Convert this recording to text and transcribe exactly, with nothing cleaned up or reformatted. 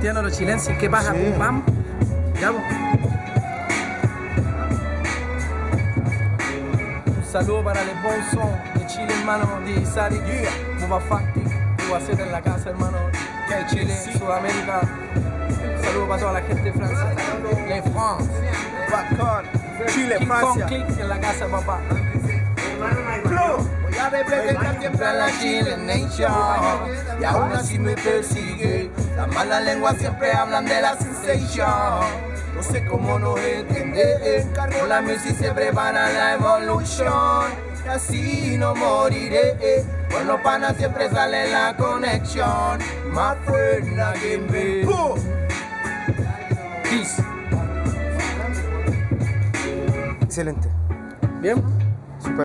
entiendo los chilenses, ¿qué pasa? Sí. Pum pam. Ya, po. Un saludo para el bon son de Chile, hermano, D J Sari, Buba Facti, Buba Z en la casa, hermano, que hay Chile, Sudamérica. Un saludo para toda la gente de Francia. Le France. Bacán. Chile, King Francia. Kong Click en la casa, papá. Voy a representar siempre a la Chile Nation. Y aún así me persigue. Las malas lenguas siempre hablan de la sensation. No sé cómo nos entienden. Con la music se prepara la evolución. Y así no moriré. Con los panas siempre sale la conexión. My friend again, baby. Peace. Excelente. Bien.